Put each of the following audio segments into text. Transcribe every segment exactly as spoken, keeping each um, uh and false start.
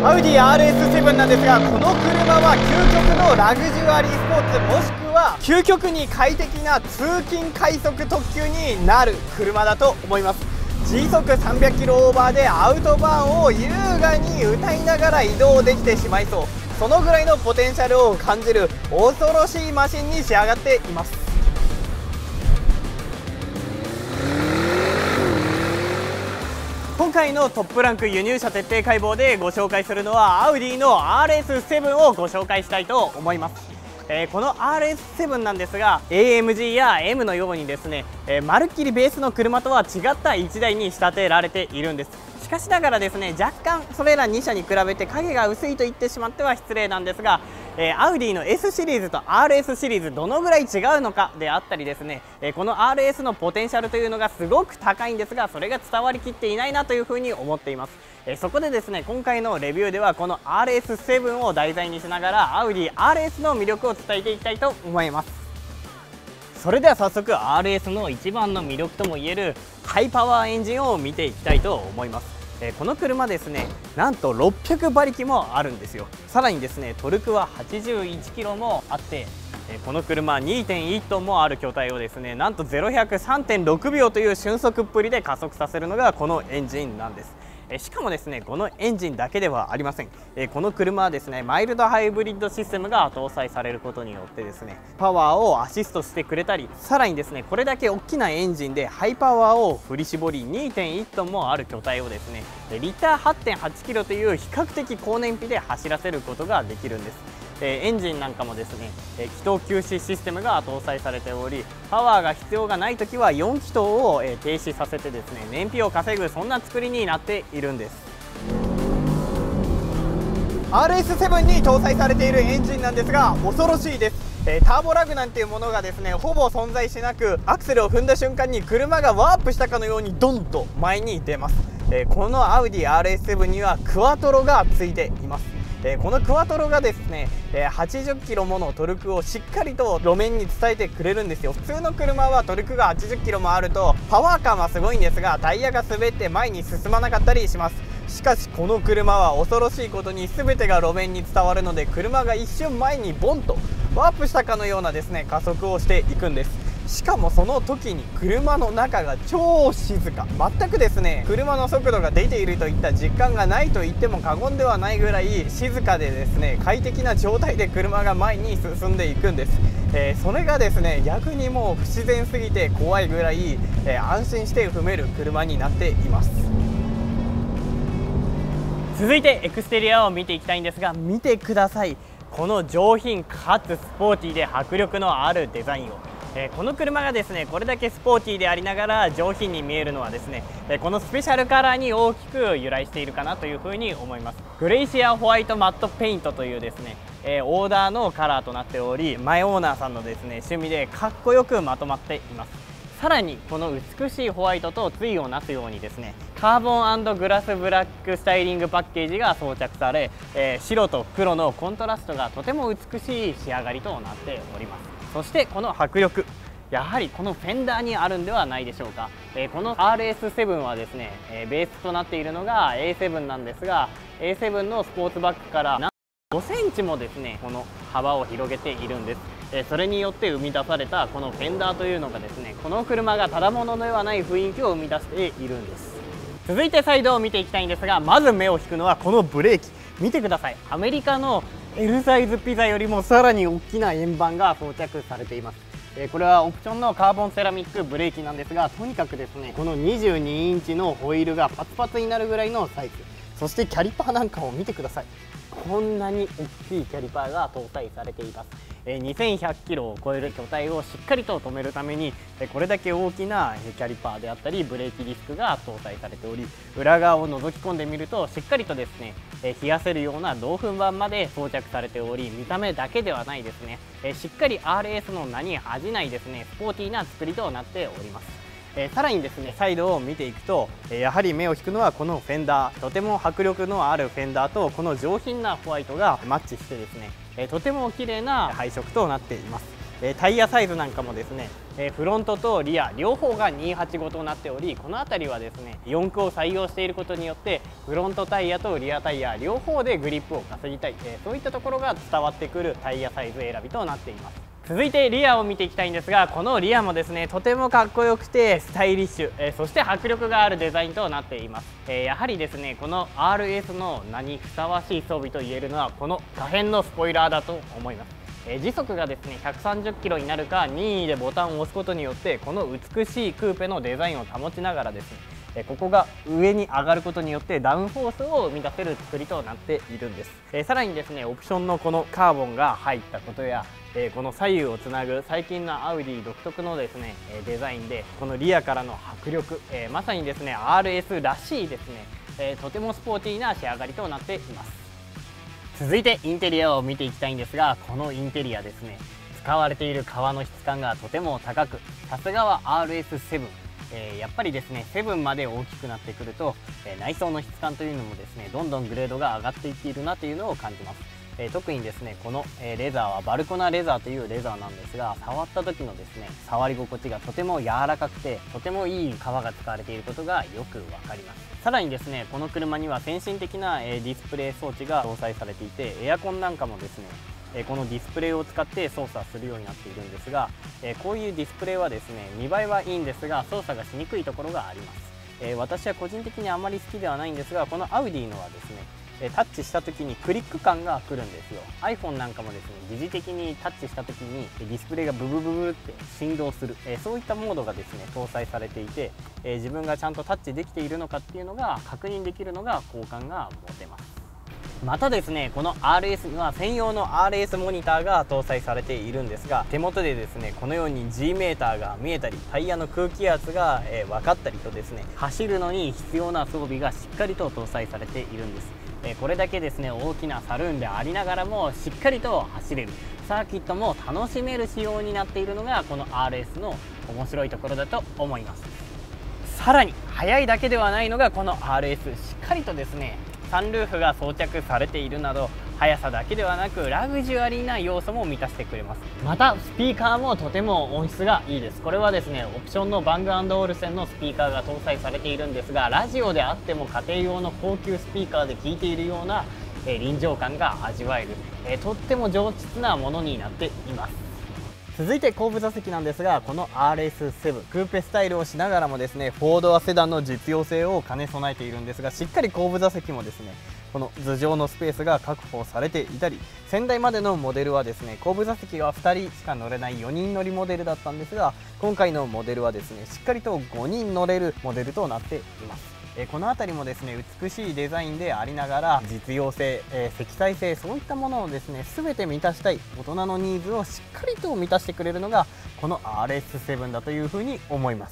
アウディ アールエスセブン なんですが、この車は究極のラグジュアリースポーツ、もしくは究極に快適な通勤快速特急になる車だと思います。時速さんびゃくキロオーバーでアウトバーンを優雅に歌いながら移動できてしまいそう、そのぐらいのポテンシャルを感じる恐ろしいマシンに仕上がっています。今回のトップランク輸入車徹底解剖でご紹介するのはアウディの アールエスセブン をご紹介したいと思います。えー、この アールエスセブン なんですが エーエムジー や エム のようにですね、えー、まるっきりベースの車とは違ったいちだいに仕立てられているんです。しかしながらですね、若干それらに車に比べて影が薄いと言ってしまっては失礼なんですが、えー、アウディの エス シリーズと アールエス シリーズどのぐらい違うのかであったりですね、えー、この アールエス のポテンシャルというのがすごく高いんですが、それが伝わりきっていないなというふうに思っています。えー、そこでですね、今回のレビューではこの アールエスセブン を題材にしながらアウディ アールエス の魅力を伝えていきたいと思います。それでは早速 アールエス の一番の魅力ともいえるハイパワーエンジンを見ていきたいと思います。えー、この車ですね、なんとろっぴゃくばりきもあるんですよ。さらにですね、トルクははちじゅういちキロもあって、えー、この車 にてんいちトンもある巨体をですね、なんとゼロひゃく さんてんろくびょうという瞬速っぷりで加速させるのがこのエンジンなんです。しかもですね、このエンジンだけではありません。この車はですね、マイルドハイブリッドシステムが搭載されることによってですね、パワーをアシストしてくれたり、さらにですね、これだけ大きなエンジンでハイパワーを振り絞り にてんいちトンもある巨体をですね、リッター はちてんはちキロという比較的高燃費で走らせることができるんです。エンジンなんかもですね、気筒休止システムが搭載されており、パワーが必要がないときはよん気筒を停止させてですね、燃費を稼ぐ、そんな作りになっているんです。アールエスセブン に搭載されているエンジンなんですが恐ろしいです。えー、ターボラグなんていうものがですねほぼ存在しなく、アクセルを踏んだ瞬間に車がワープしたかのようにドンと前に出ます。えー、このアウディ アールエスセブン にはクワトロがついています。えー、このクワトロがですね、えー、はちじゅっキロものトルクをしっかりと路面に伝えてくれるんですよ。普通の車はトルクがはちじゅっキロもあるとパワー感はすごいんですが、タイヤが滑って前に進まなかったりします。しかしこの車は恐ろしいことに全てが路面に伝わるので、車が一瞬前にボンとワープしたかのようなですね加速をしていくんです。しかもその時に車の中が超静か、全くですね車の速度が出ているといった実感がないと言っても過言ではないぐらい静かでですね快適な状態で車が前に進んでいくんです。えー、それがですね逆にもう不自然すぎて怖いぐらい、えー、安心して踏める車になっています。続いてエクステリアを見ていきたいんですが、見てください、この上品かつスポーティーで迫力のあるデザインを。えー、この車がですねこれだけスポーティーでありながら上品に見えるのはですね、えー、このスペシャルカラーに大きく由来しているかなというふうに思います。グレイシアホワイトマットペイントというですね、えー、オーダーのカラーとなっており、前オーナーさんのですね趣味でかっこよくまとまっています。さらにこの美しいホワイトと対をなすようにですね、カーボン&グラスブラックスタイリングパッケージが装着され、えー、白と黒のコントラストがとても美しい仕上がりとなっております。そしてこの迫力、やはりこのフェンダーにあるんではないでしょうか。えー、この アールエスセブン はですね、えー、ベースとなっているのが エーセブン なんですが、 エーセブン のスポーツバッグからごセンチもですねこの幅を広げているんです。えそれによって生み出されたこのフェンダーというのがですね、この車がただものではない雰囲気を生み出しているんです。続いてサイドを見ていきたいんですが、まず目を引くのはこのブレーキ、見てください。アメリカの エル サイズピザよりもさらに大きな円盤が装着されています。えこれはオプションのカーボンセラミックブレーキなんですが、とにかくですねこのにじゅうにインチのホイールがパツパツになるぐらいのサイズ、そしてキャリパーなんかを見てください。こんなに大きいキャリパーが搭載されています。にせんひゃくキロを超える巨体をしっかりと止めるために、これだけ大きなキャリパーであったりブレーキディスクが搭載されており、裏側を覗き込んでみるとしっかりとですね冷やせるような銅粉板まで装着されており、見た目だけではないですね、しっかり アールエス の名に恥じないですねスポーティーな作りとなっております。えー、さらにですねサイドを見ていくと、えー、やはり目を引くのはこのフェンダー、とても迫力のあるフェンダーとこの上品なホワイトがマッチしてですね、えー、とても綺麗な配色となっています。えー、タイヤサイズなんかもですねえフロントとリア両方がにはちごとなっており、この辺りはですねよん駆を採用していることによってフロントタイヤとリアタイヤ両方でグリップを稼ぎたい、えそういったところが伝わってくるタイヤサイズ選びとなっています。続いてリアを見ていきたいんですが、このリアもですねとてもかっこよくてスタイリッシュ、えー、そして迫力があるデザインとなっています。えー、やはりですねこの アールエス の名にふさわしい装備といえるのはこの可変のスポイラーだと思います。えー、時速がですねひゃくさんじゅっキロになるか任意でボタンを押すことによってこの美しいクーペのデザインを保ちながらですね、えここが上に上がることによってダウンフォースを生み出せる作りとなっているんです。えー、さらにですねオプションのこのカーボンが入ったことや、えー、この左右をつなぐ最近のアウディ独特のですねデザインでこのリアからの迫力、えー、まさにですね アールエス らしいですね、えー、とてもスポーティーな仕上がりとなっています。続いてインテリアを見ていきたいんですが、このインテリアですね使われている革の質感がとても高く、さすがは アールエスセブン、えー、やっぱりですねセブンまで大きくなってくると、えー、内装の質感というのもですねどんどんグレードが上がっていっているなというのを感じます。えー、特にですねこの、えー、レザーはバルコナレザーというレザーなんですが、触った時のですね触り心地がとても柔らかくてとてもいい革が使われていることがよくわかります。さらにですねこの車には先進的な、えー、ディスプレイ装置が搭載されていて、エアコンなんかもですねえこのディスプレイを使って操作するようになっているんですが、えこういうディスプレイはですね見栄えはいいんですが操作がしにくいところがあります。え私は個人的にあまり好きではないんですが、このアウディのはですねタッチした時にクリック感が来るんですよ。 iPhone なんかもですね疑似的にタッチした時にディスプレイがブブブブって振動する、えそういったモードがですね搭載されていて、え自分がちゃんとタッチできているのかっていうのが確認できるのが好感が持てます。またですねこの アールエス には専用の アールエス モニターが搭載されているんですが、手元でですねこのように G メーターが見えたりタイヤの空気圧が、えー、分かったりとですね走るのに必要な装備がしっかりと搭載されているんです。えー、これだけですね大きなサルーンでありながらもしっかりと走れる、サーキットも楽しめる仕様になっているのがこの アールエス の面白いところだと思います。さらに速いだけではないのがこの アールエス、 しっかりとですねサンルーフが装着されているなど速さだけではなくラグジュアリーな要素も満たしてくれます。またスピーカーもとても音質がいいです。これはですねオプションのバング&オルセンのスピーカーが搭載されているんですが、ラジオであっても家庭用の高級スピーカーで聴いているような、えー、臨場感が味わえる、えー、とっても上質なものになっています。続いて後部座席なんですが、この アールエスセブン クーペスタイルをしながらもですねフォードアセダンの実用性を兼ね備えているんですが、しっかり後部座席もですねこの頭上のスペースが確保されていたり、先代までのモデルはですね後部座席はふたりしか乗れないよにん乗りモデルだったんですが、今回のモデルはですねしっかりとごにん乗れるモデルとなっています。えこの辺りもですね美しいデザインでありながら実用性、えー、積載性、そういったものをですね全て満たしたい大人のニーズをしっかりと満たしてくれるのがこの アールエスセブン だというふうに思います。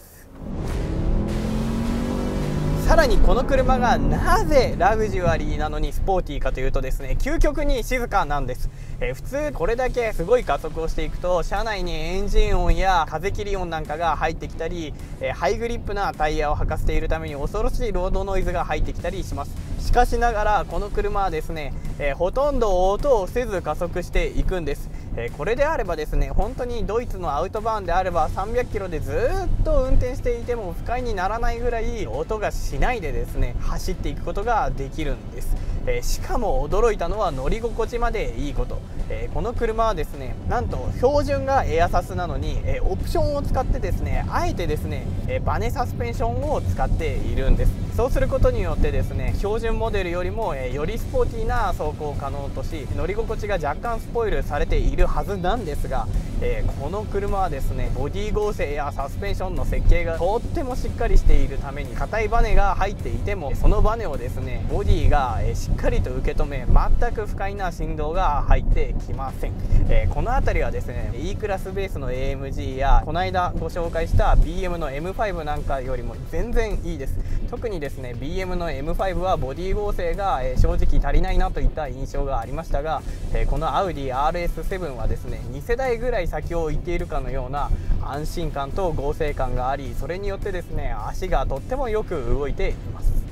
さらにこの車がなぜラグジュアリーなのにスポーティーかというとですね究極に静かなんです。えー、普通これだけすごい加速をしていくと車内にエンジン音や風切り音なんかが入ってきたり、えー、ハイグリップなタイヤを履かせているために恐ろしいロードノイズが入ってきたりします。しかしながらこの車はですね、えー、ほとんど音をせず加速していくんです。えー、これであればですね本当にドイツのアウトバーンであればさんびゃくキロでずっと運転していても不快にならないぐらい音がしないでですね走っていくことができるんです。えー、しかも驚いたのは乗り心地までいいこと、えー、この車はですねなんと標準がエアサスなのに、えー、オプションを使ってですねあえてですね、えー、バネサスペンションを使っているんです。そうすることによってですね標準モデルよりも、えー、よりスポーティーな走行を可能とし乗り心地が若干スポイルされているはずなんですが、えー、この車はですねボディ剛性やサスペンションの設計がとってもしっかりしているために硬いバネが入っていてもそのバネをですねボディが、えー、しっかりと受け止め全く不快な振動が入ってきません。えー、この辺りはですね E クラスベースの エーエムジー やこの間ご紹介した ビーエム の エムファイブ なんかよりも全然いいです。特にですね ビーエム の エムファイブ はボディ剛性が、えー、正直足りないなといった印象がありましたが、えー、このアウディ アールエスセブン はですねに世代ぐらい先を行っているかのような安心感と剛性感があり、それによってですね足がとってもよく動いています。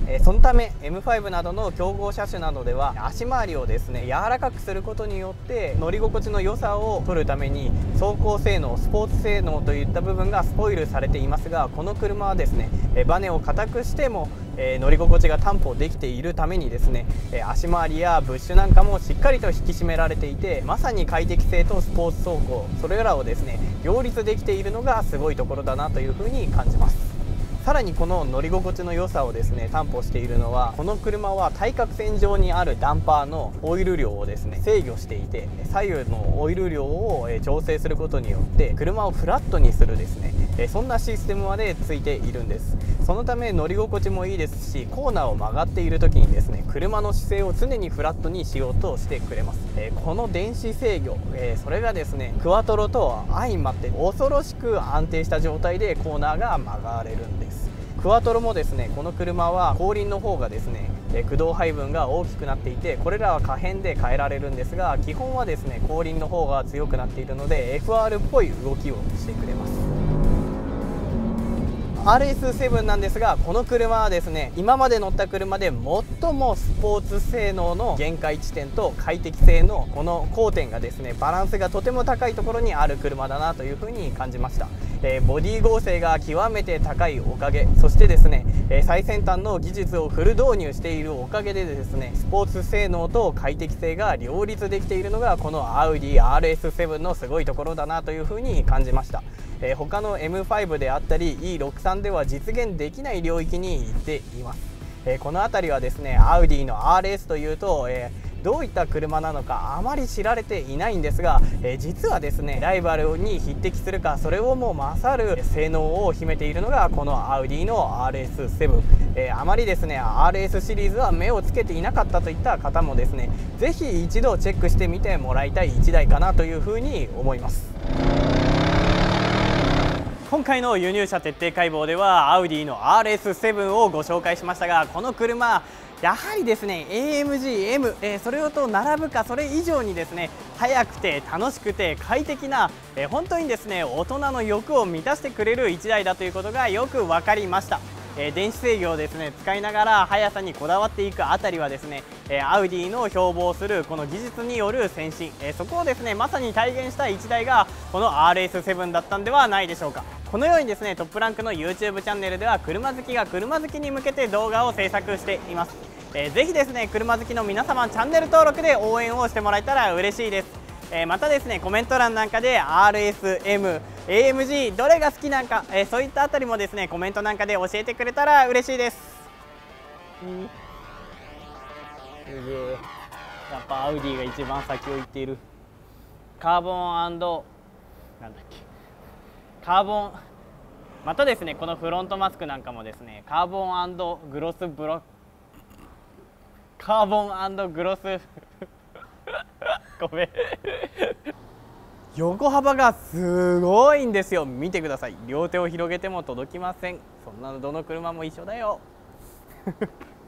えそのため エムファイブ などの競合車種などでは足回りをですね柔らかくすることによって乗り心地の良さを取るために走行性能、スポーツ性能といった部分がスポイルされていますが、この車はですねバネを硬くしても乗り心地が担保できているためにですね足回りやブッシュなんかもしっかりと引き締められていて、まさに快適性とスポーツ走行、それらをですね両立できているのがすごいところだなというふうに感じます。さらにこの乗り心地の良さをですね担保しているのは、この車は対角線上にあるダンパーのオイル量をですね制御していて、左右のオイル量を調整することによって車をフラットにするですねそんなシステムまでついているんです。そのため乗り心地もいいですし、コーナーを曲がっている時にですね車の姿勢を常にフラットにしようとしてくれます。この電子制御、それがですねクワトロと相まって恐ろしく安定した状態でコーナーが曲がれるんです。クワトロもですねこの車は後輪の方がですね駆動配分が大きくなっていて、これらは可変で変えられるんですが、基本はですね後輪の方が強くなっているので エフアール っぽい動きをしてくれます。アールエスセブン なんですが、この車はですね今まで乗った車で最もスポーツ性能の限界地点と快適性のこの交点がですねバランスがとても高いところにある車だなというふうに感じました。えー、ボディ剛性が極めて高いおかげ、そしてですね、えー、最先端の技術をフル導入しているおかげでですねスポーツ性能と快適性が両立できているのがこのアウディ アールエスセブン のすごいところだなというふうに感じました。えー、他の エムファイブ であったり イーろくじゅうさん では実現できない領域に行っています。えー、この辺りはですねアウディの アールエス というと、えーどういった車なのかあまり知られていないんですが、えー、実はですねライバルに匹敵するか、それをも勝る性能を秘めているのがこのアウディの アールエスセブン、えー、あまりですね アールエス シリーズは目をつけていなかったといった方もですねぜひ一度チェックしてみてもらいたいいちだいかなというふうに思います。今回の輸入車徹底解剖ではアウディの アールエスセブン をご紹介しましたが、この車やはりですね エーエムジーエム、えー、それと並ぶかそれ以上にですね速くて楽しくて快適な、えー、本当にですね大人の欲を満たしてくれるいちだいだということがよく分かりました。えー、電子制御をですね使いながら速さにこだわっていくあたりはですね、えー、アウディの標榜するこの技術による先進、えー、そこをですねまさに体現したいちだいがこの アールエスセブン だったんではないでしょうか。このようにですねトップランクの ユーチューブ チャンネルでは車好きが車好きに向けて動画を制作しています。えー、ぜひですね車好きの皆様チャンネル登録で応援をしてもらえたら嬉しいです。えー、またですねコメント欄なんかで アールエスエム、エーエムジー どれが好きなんか、えー、そういったあたりもですねコメントなんかで教えてくれたら嬉しいです。うん、すげえ、やっぱアウディが一番先を行っている。カーボンなんだっけカーボン、またですねこのフロントマスクなんかもですねカーボン&グロスブロカーボン&グロスごめん横幅がすごいんですよ。見てください、両手を広げても届きません。そんなのどの車も一緒だよ